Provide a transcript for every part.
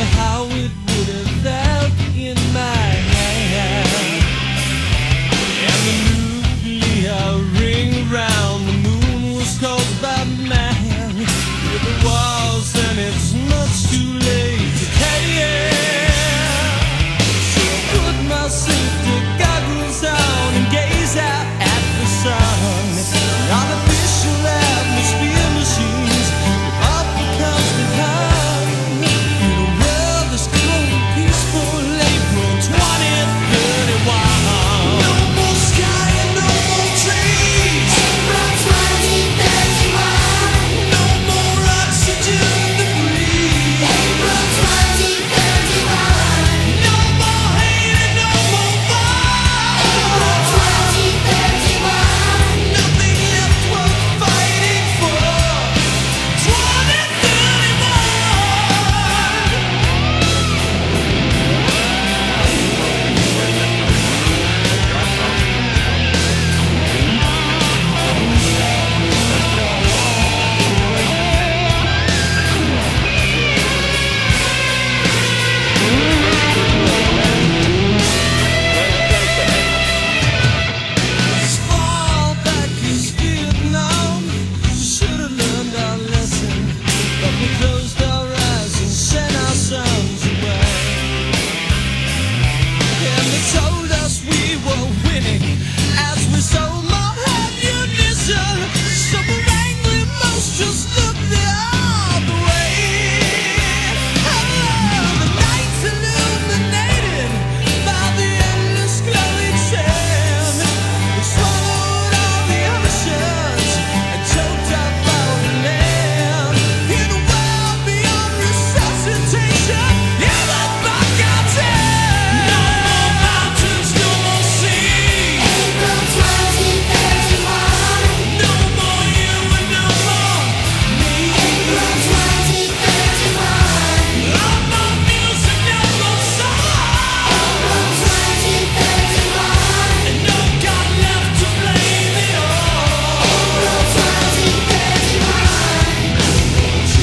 how it would have felt in my hand. And the nuclear ring round the moon was caused by man. With the walls and it's much too late to care. So I put my safety goggles on and gaze out at the sun. Artificial atmosphere machines up the constant hum. In a world that's cold and peaceful, April 2031. No more sky and no more trees. April 2031. No more oxygen to breathe. April 2031. No more hate and no more war. April 2031. Nothing left worth fighting for. 2031. This fall back is Vietnam. Should have learned our lesson, but we closed our eyes and sent our sons away. And they told us we were winning as we sold more ammunition. So we're angry, most just look the other way. The night's illuminated by the endless glowing sand. We swallowed all the oceans and choked up all the land. In a world beyond resuscitation, in the fuck out there. No more mountains, no more sea. April 2031. No more you and no more me. April 2031. No more music, no more song. April 2031. And no God left to blame it all. April 2031.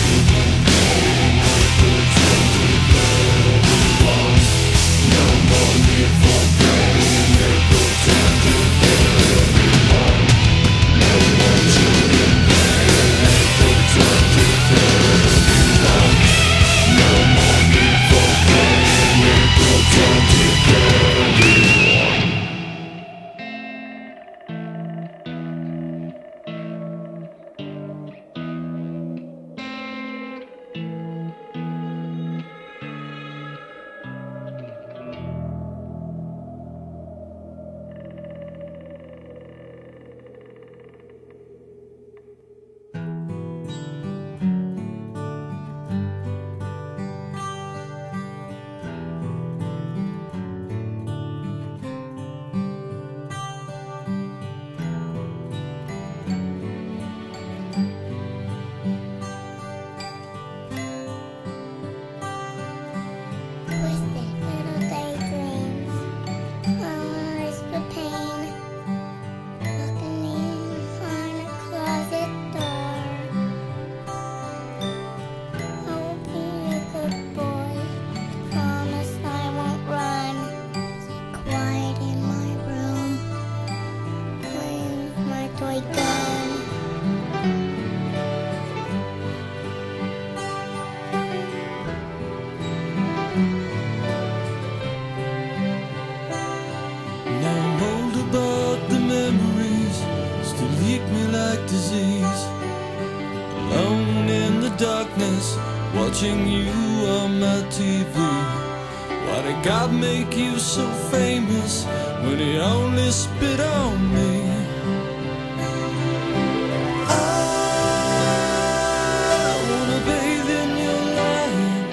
Twisted little daydreams. Hours for pain. Looking behind a closet door. I'll be a good boy. Promise I won't run. Sit quiet in my room. Play with my toy gun. Now I'm older, but the memories still eat me like disease. Alone in the darkness, watching you on my TV. Why did God make you so famous when He only spit on me? I wanna bathe in your light.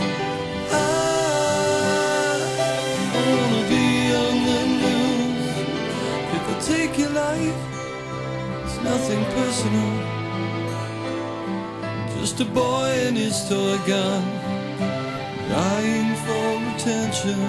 I wanna be on the news. If I take your life, it's nothing personal. Just a boy and his toy gun, dying for attention.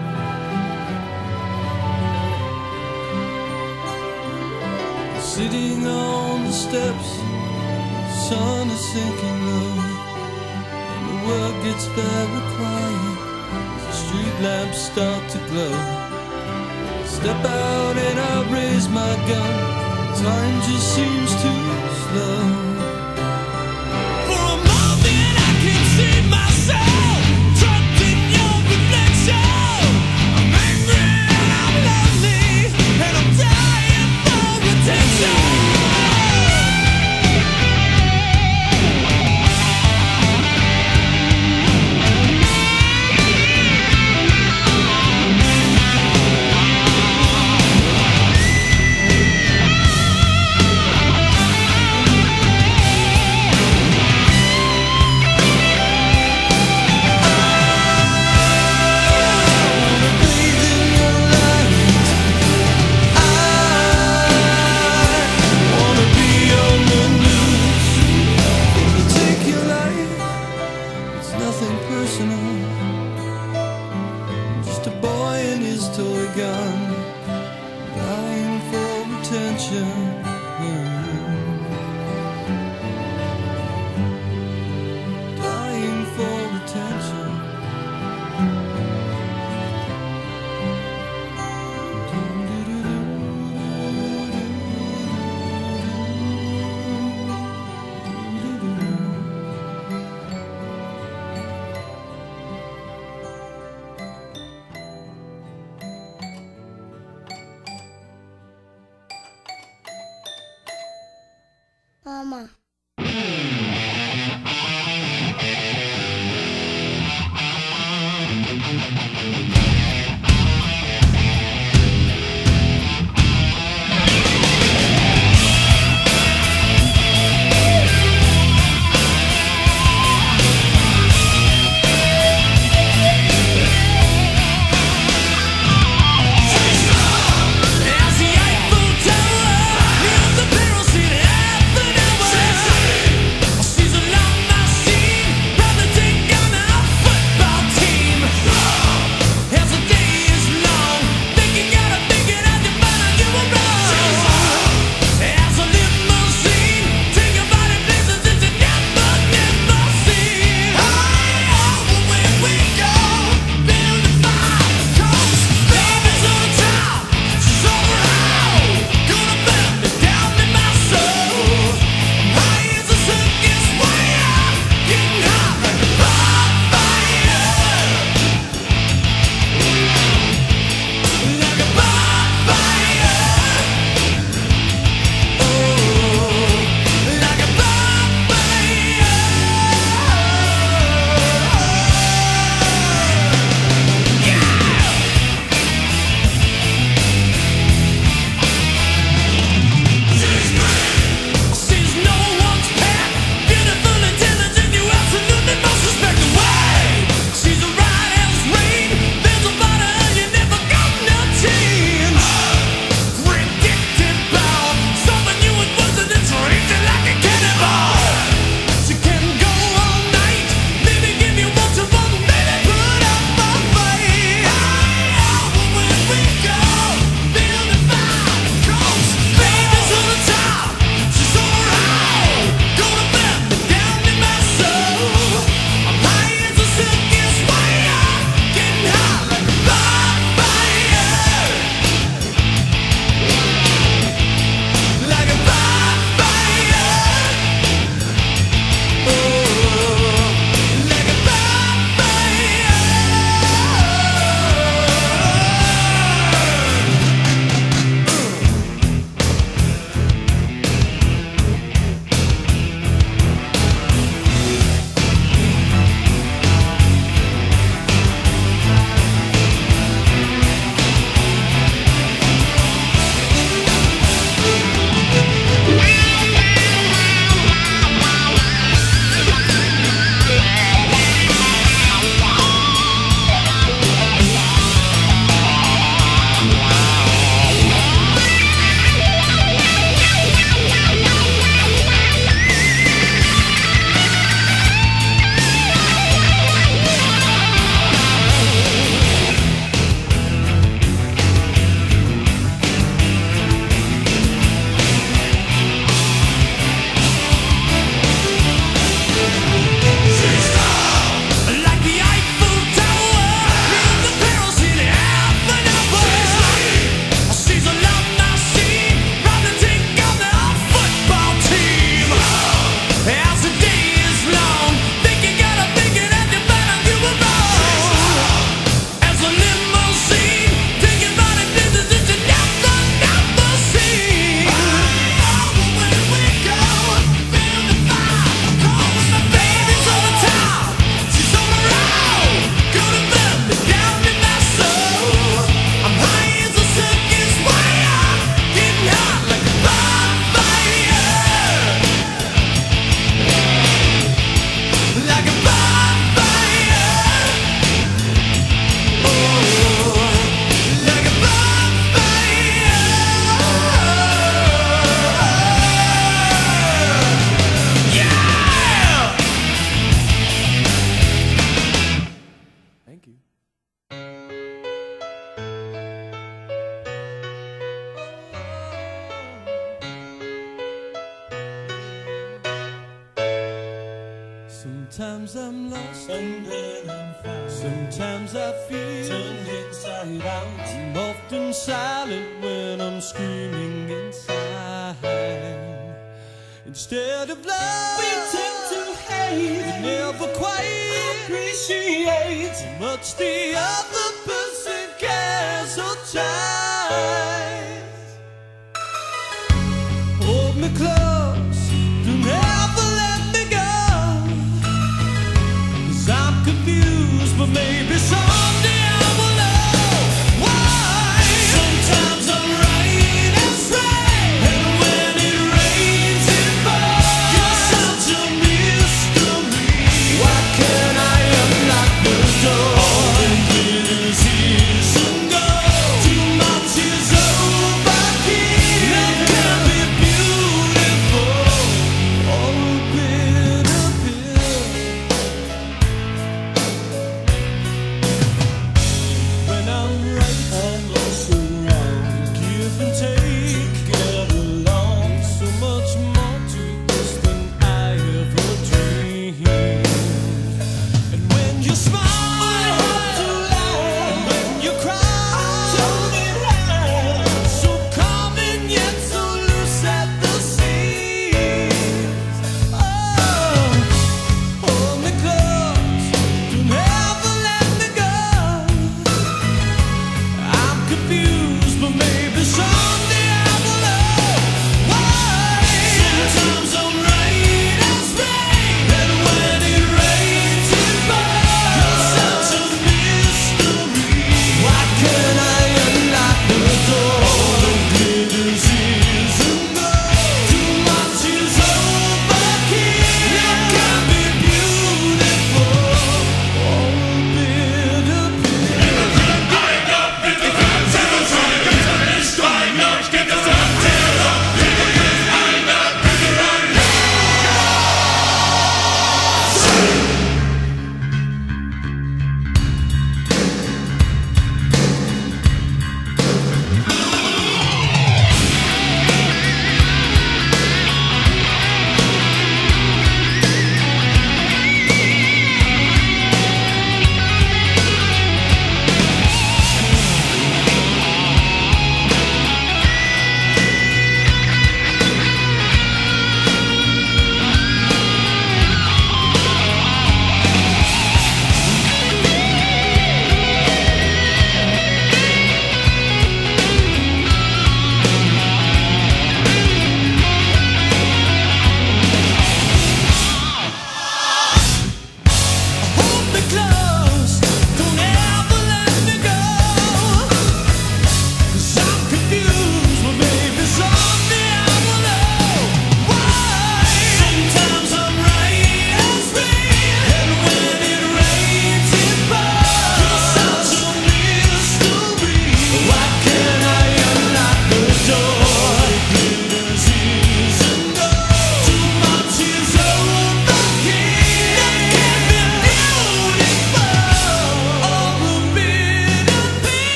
city standing on the steps, sun is sinking low, and the world gets very quiet as the street lamps start to glow. Step out and I raise my gun, time just seems too slow. For a moment I can see myself trapped in your reflection. I'm angry and I'm lonely, and I'm dying for attention. Nothing personal, just a boy and his toy gun, dying for attention. Dying for attention. Mama. As the Eiffel Tower nears the peril city, half an hour. Sometimes I'm lost and then I'm found. Sometimes I feel Turned inside out. I'm often silent when I'm screaming inside. Instead of love, We tend to hate. we never quite Appreciate. how much the other person cares or tries. Hold me close, don't ever let me go, 'cause I'm confused, but maybe someday I will know why. Sometimes I'm right and straight, and when it rains it pours. You're such a mystery. Why can't I unlock the door?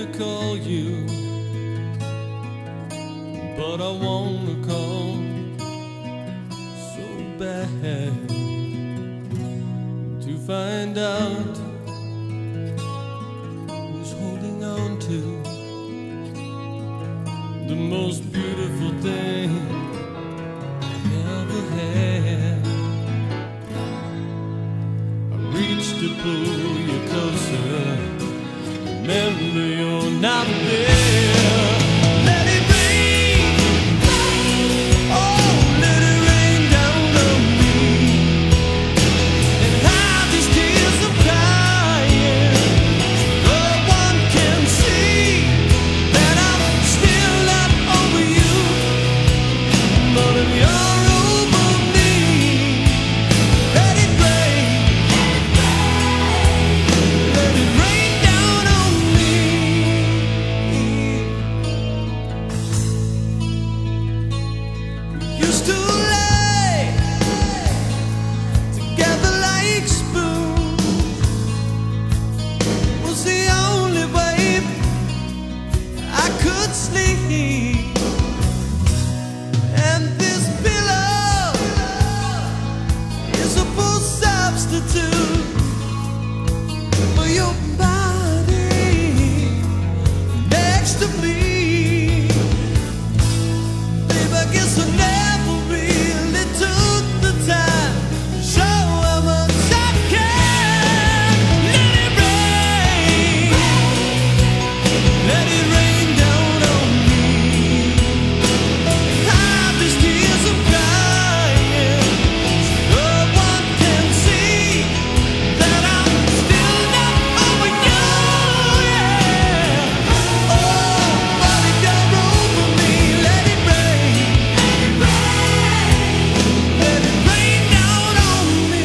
call you, but I wanna call so bad to find out who's holding on to the most beautiful thing I ever had. I reached to pull you closer, remember you're not there. Let it rain, oh, let it rain down on me, and hide these tears I'm crying, so no one can see that I'm still not over you, but if you're over me, let it rain, let it rain down on me. Used to lay together like spoons, was the only way I could sleep, and this pillow is a full substitute for your body next to me. Babe, I guess I never really took the time to show how much I care. Let it rain, let it rain down on me. Hide these tears I'm crying, so no one can see that I'm still not over you. Yeah. Oh, but if you're over me, let it rain, let it rain down on me.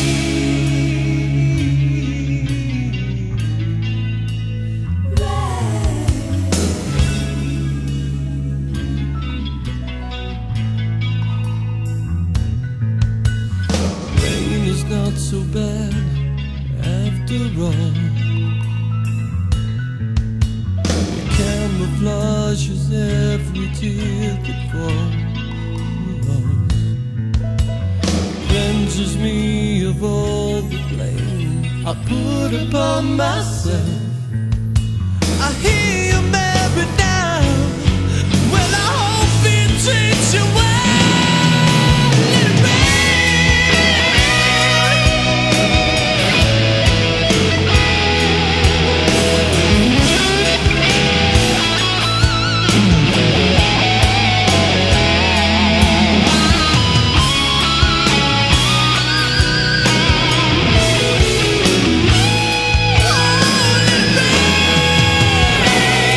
Rain is not so bad after all. It camouflages every tear that falls, cleanses me of all the blame I put upon myself. I hear you married now, well I hope it treats you well. Let it rain. Oh, let it rain.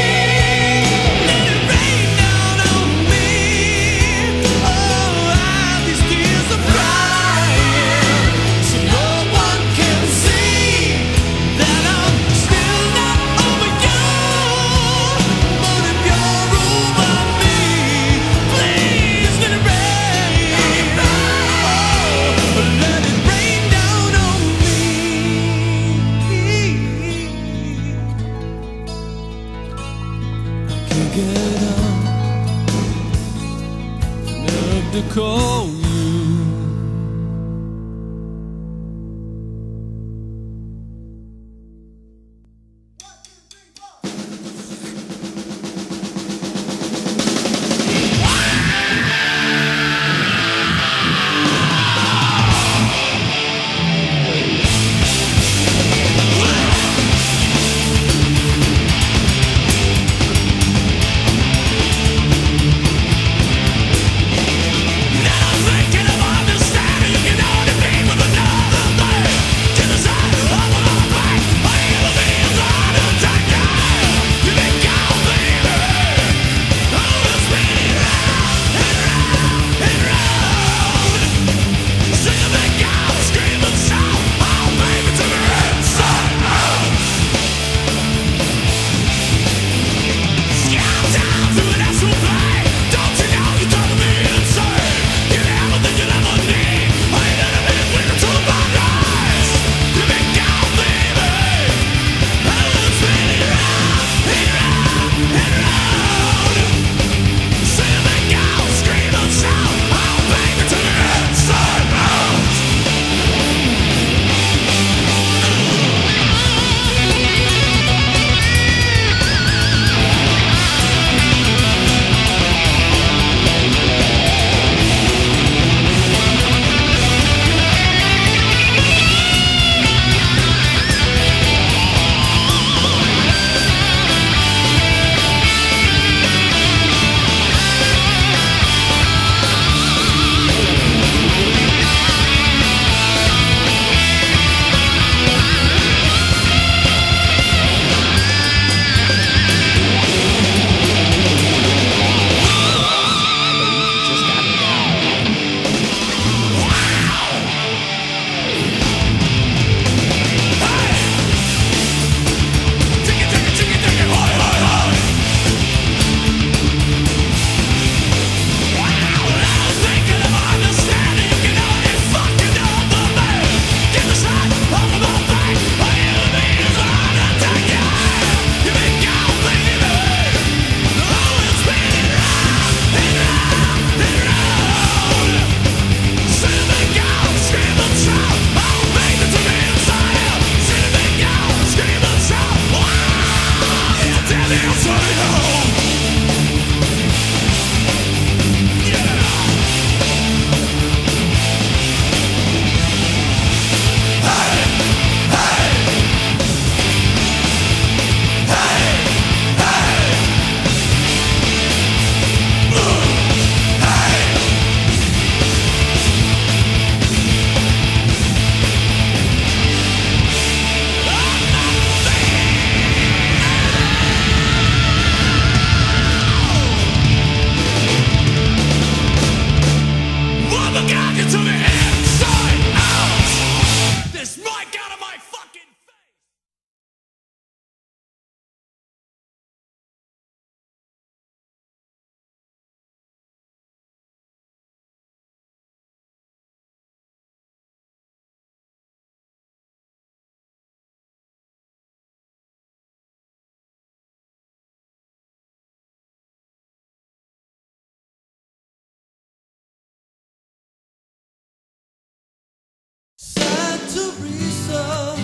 Teresa,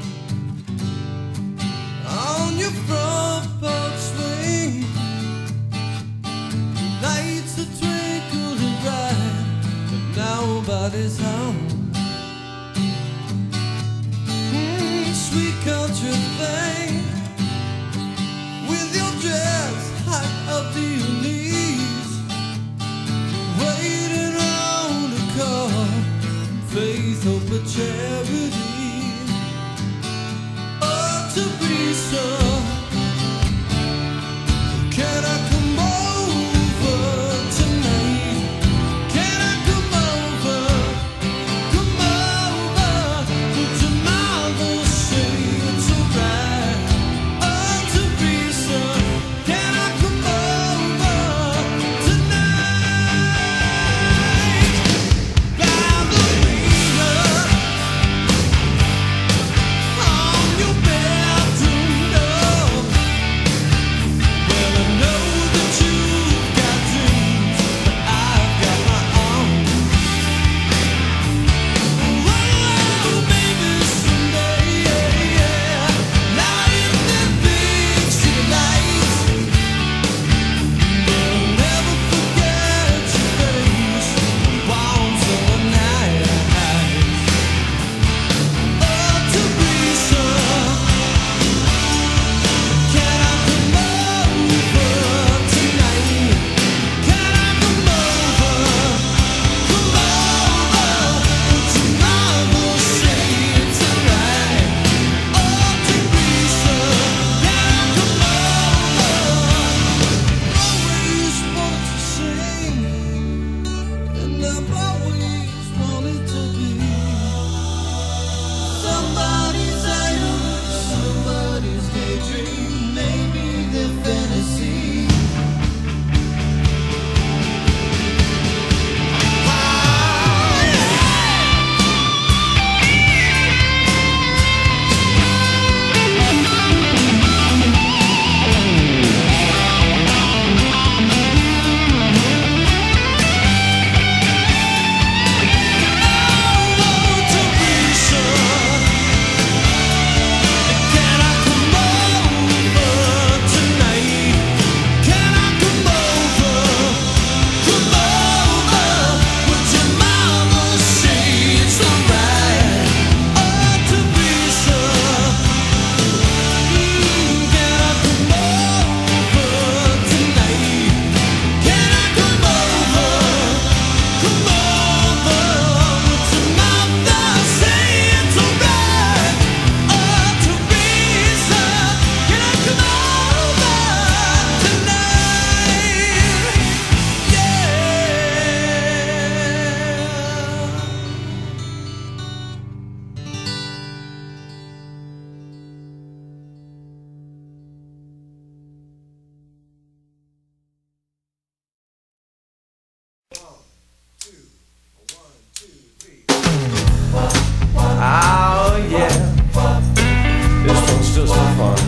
on your front porch swing, lights are twinkling bright, but nobody's home. Sweet country thing, with your dress high up to your knees, waiting around the car. Faith, hope, and charity. Oh, Teresa, can I come over tonight? Can I come over? Come over. Would your mother say it's alright? Oh, Teresa, can I come over tonight? By the Oh yeah, this one's just for fun.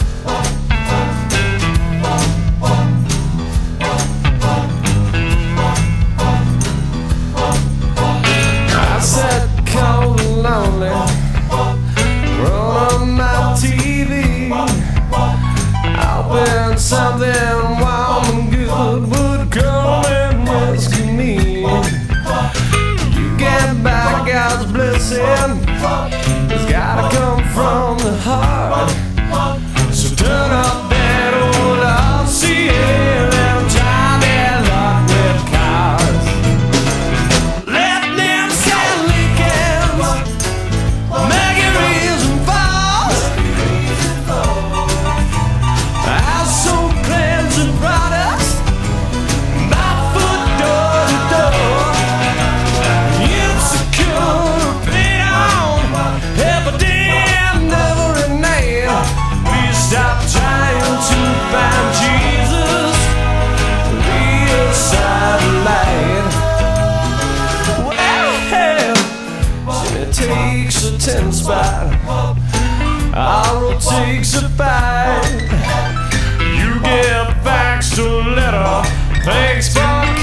I sat cold and lonely, roll on my TV, hoping something warm and good would come and rescue me. You get back God's blessing, it's gotta come from the heart. So turn up that old RCA and drive that lot with cars. Let them sell Lincolns, Mercury's and Fords, household cleansing products, my foot door to door. takes a 10 spot. R takes a 5. You give facts to letter. Thanks for